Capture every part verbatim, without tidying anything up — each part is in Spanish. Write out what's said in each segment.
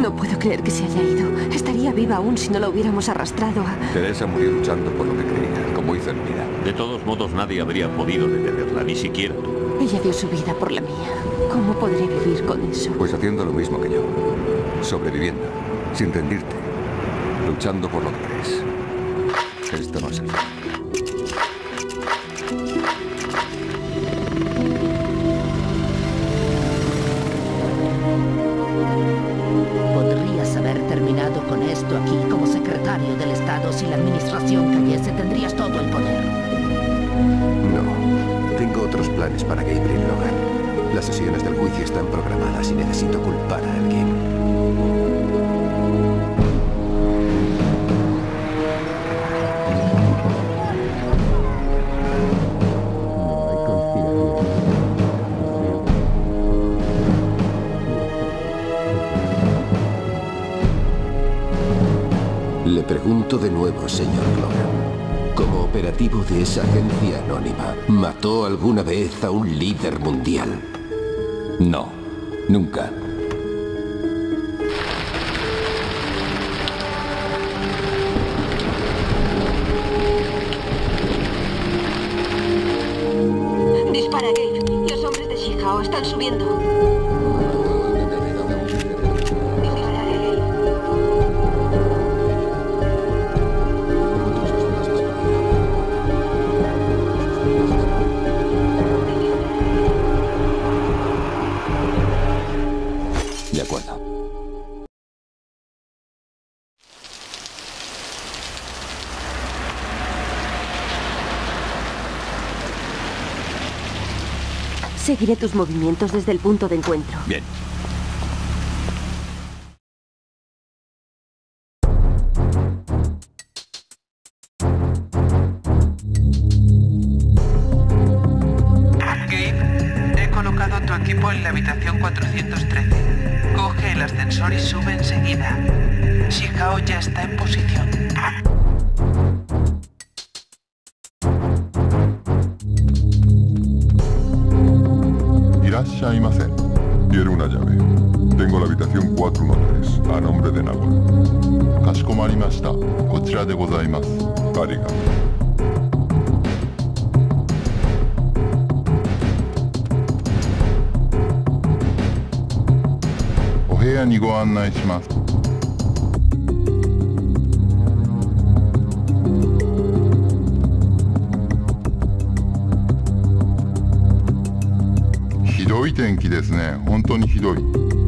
No puedo creer que se haya ido. Estaría viva aún si no la hubiéramos arrastrado a... Teresa murió luchando por lo que creía, como hizo Elmira. De todos modos, nadie habría podido detenerla, ni siquiera tú. Ella dio su vida por la mía. ¿Cómo podré vivir con eso? Pues haciendo lo mismo que yo. Sobreviviendo, sin rendirte. Luchando por lo que crees. Esto no es el fin. Podrías haber terminado con esto aquí como secretario del Estado. Si la administración cayese, tendrías todo el poder. No. Tengo otros planes para Gabriel Logan. Las sesiones del juicio están programadas y necesito culpar a alguien. Le pregunto de nuevo, señor Logan. Como operativo de esa agencia anónima, ¿mató alguna vez a un líder mundial? No, nunca. Dispara, Gabe. Los hombres de Shihao están subiendo. De acuerdo. Seguiré tus movimientos desde el punto de encuentro. Bien. Gabe, he colocado tu equipo en la habitación cuatrocientos trece. Coge el ascensor y sube enseguida. Shihao ya está en posición. Irashaimase. Quiero una llave. Tengo la habitación cuatrocientos trece, a nombre de Nagoya. Kashikomarimashita. Kochira de gozaimasu. Arigato. O buya ni go annai shimasu. Hidoi tenki desu ne. Hontou ni hidoi.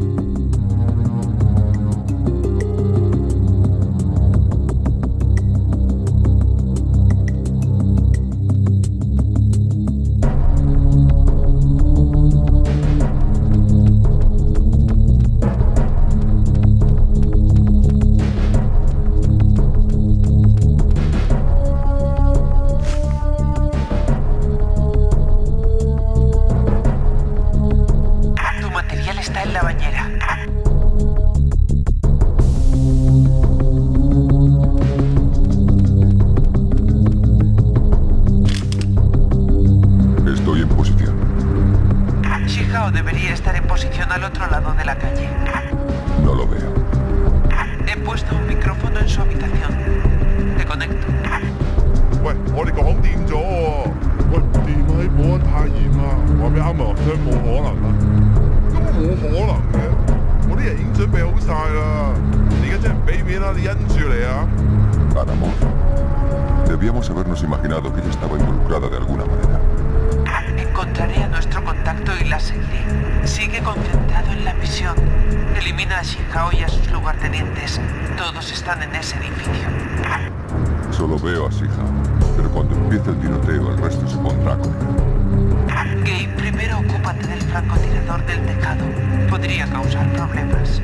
Debería estar en posición al otro lado de la calle. No lo veo. He puesto un micrófono en su habitación. Te conecto. 喂，我哋講掂咗喎。喂，電喺保安太嚴啊，話俾啱啱相冇可能啊。根本冇可能嘅，我啲人已經準備好晒啦。你而家真係唔俾面啦，你因住嚟啊！ Ganamos. Debíamos habernos imaginado que ella estaba involucrada de alguna manera. Encontraré a nuestro contacto y la seguiré. Sigue concentrado en la misión. Elimina a Shihao y a sus lugartenientes. Todos están en ese edificio. Solo veo a Shihao, pero cuando empiece el tiroteo el resto se pondrá con él. Gabe, primero ocúpate del francotirador del tejado. Podría causar problemas.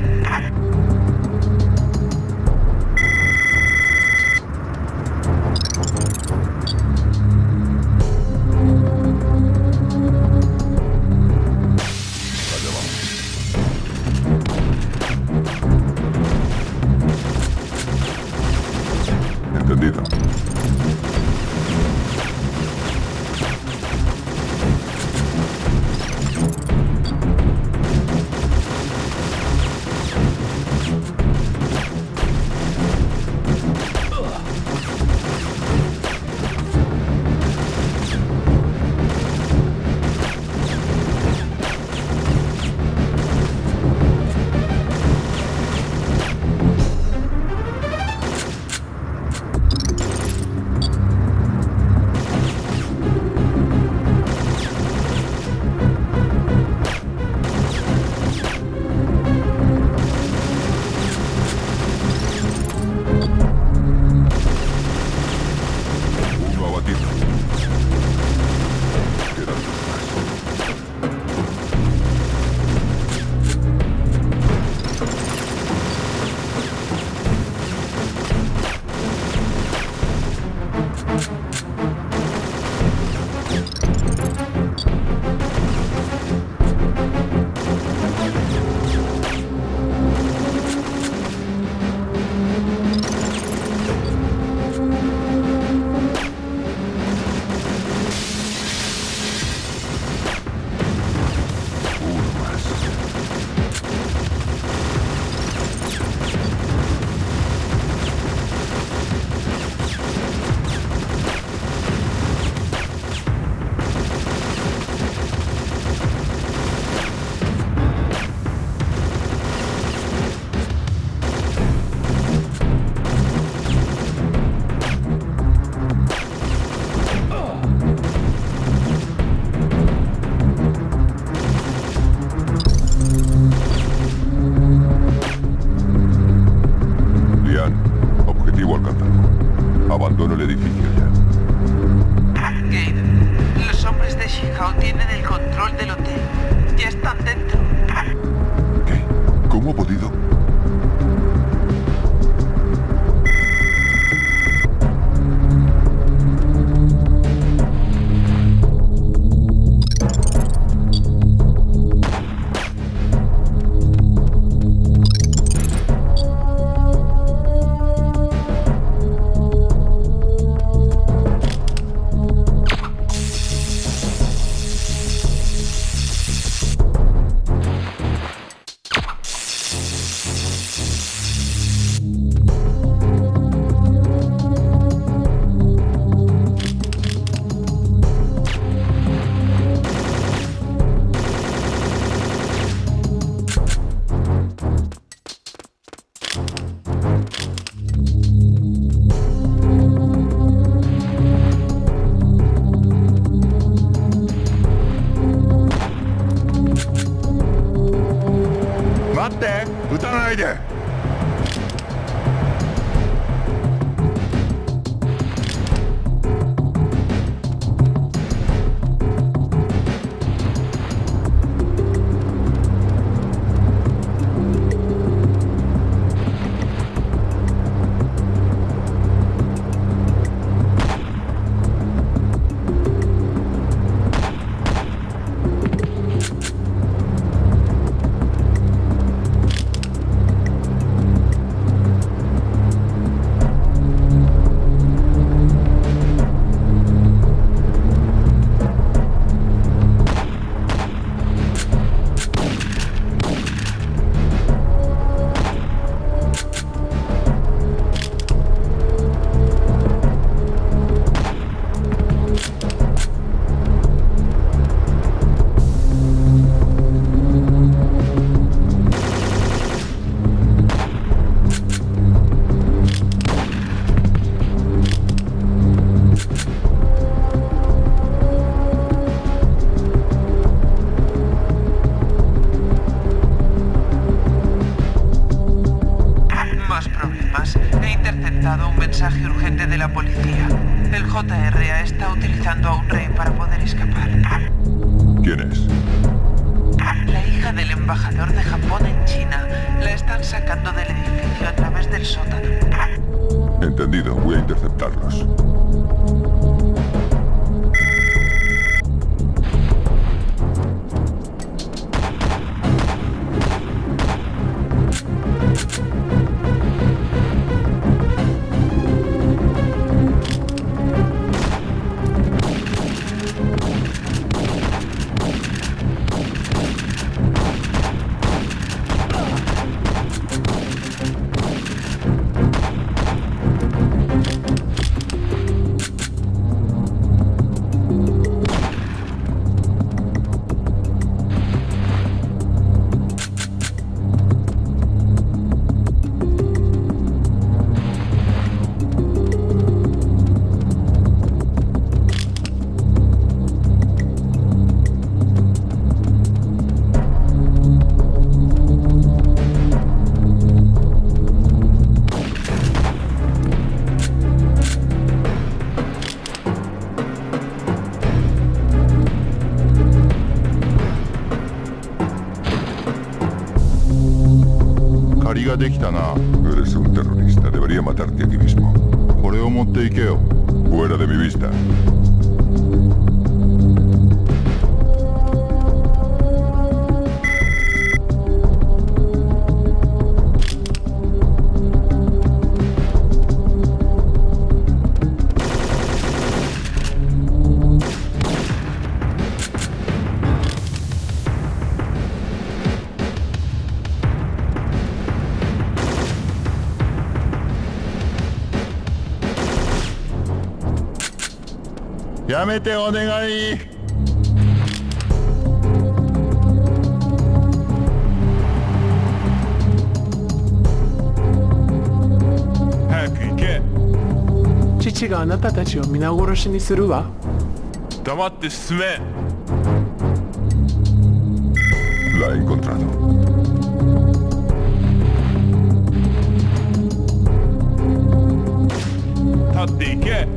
Entendido. Abandono el edificio ya. Gate, los hombres de Shihao tienen el control del hotel. Ya están dentro. ¿Qué? ¿Cómo ha podido? Un mensaje urgente de la policía. El J R A está utilizando a un rey para poder escapar. ¿Quién es? La hija del embajador de Japón en China. La están sacando del edificio a través del sótano. Entendido, voy a interceptarlos. Eres un terrorista. Debería matarte aquí mismo. Fuera de mi vista. ¡Yamete, onegai! Chichi があなたたちを皆殺しにするわ。 黙って進め。 La he encontrado. tatike.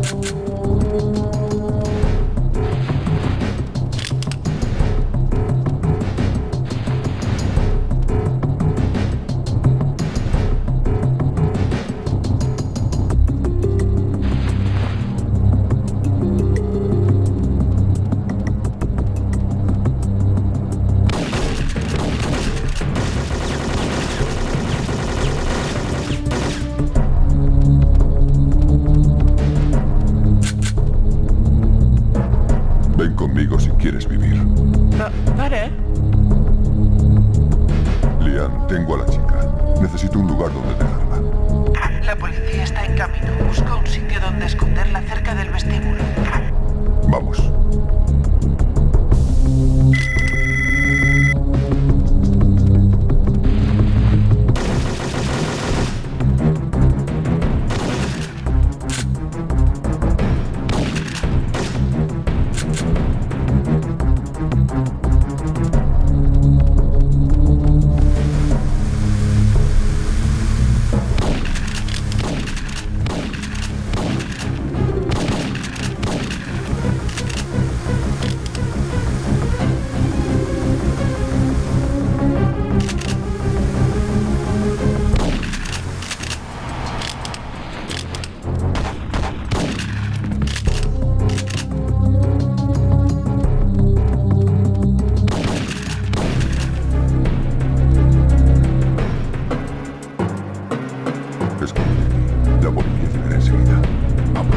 Ven conmigo si quieres vivir. Ah, vale. Lian, tengo a la chica. Necesito un lugar donde dejarla. La policía está en camino. Busca un sitio donde esconderla cerca del vestíbulo. Vamos. Escóndete. La policía llegará enseguida. Vamos.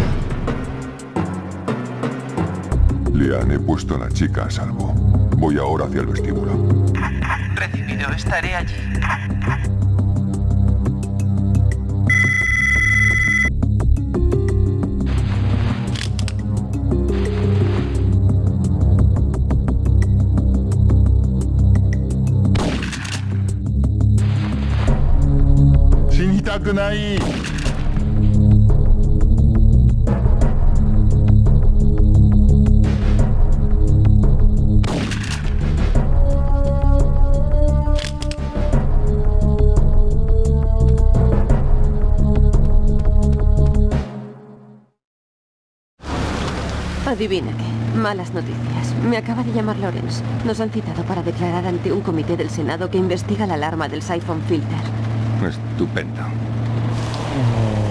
Lian, he puesto a la chica a salvo. Voy ahora hacia el vestíbulo. Recibido, estaré allí. Shinitakunai. Adivina qué. Malas noticias. Me acaba de llamar Lawrence. Nos han citado para declarar ante un comité del Senado que investiga la alarma del Siphon Filter. Estupendo.